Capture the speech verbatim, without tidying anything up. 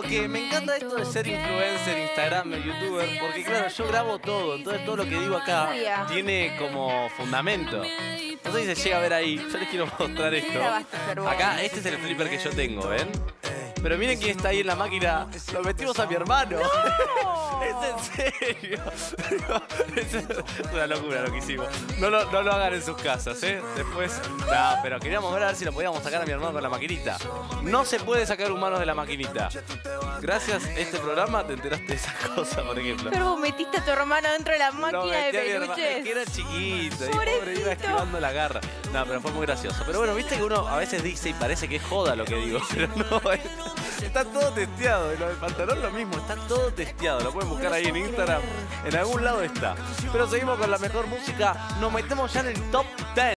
digo que me encanta esto de ser influencer, instagramer, youtuber, porque claro, yo grabo todo, entonces todo lo que digo acá tiene como fundamento. No sé si se llega a ver ahí, yo les quiero mostrar esto. Acá, este es el flipper que yo tengo, ¿ven? Pero miren quién está ahí en la máquina. Lo metimos a mi hermano. ¡No! Es en serio. Es una locura lo que hicimos. No lo, no lo hagan en sus casas, ¿eh? Después, nah, pero queríamos ver a ver si lo podíamos sacar a mi hermano con la maquinita. No se puede sacar humanos de la maquinita. Gracias a este programa te enteraste de esa cosa, por ejemplo. Pero vos metiste a tu hermano dentro de la máquina de peluches. Es que era chiquito, y pobre iba esquivando la garra. No, pero fue muy gracioso. Pero bueno, viste que uno a veces dice y parece que es joda lo que digo, pero no, es, está todo testeado. Lo del pantalón lo mismo, está todo testeado. Lo pueden buscar ahí en Instagram, en algún lado está. Pero seguimos con la mejor música, nos metemos ya en el top diez.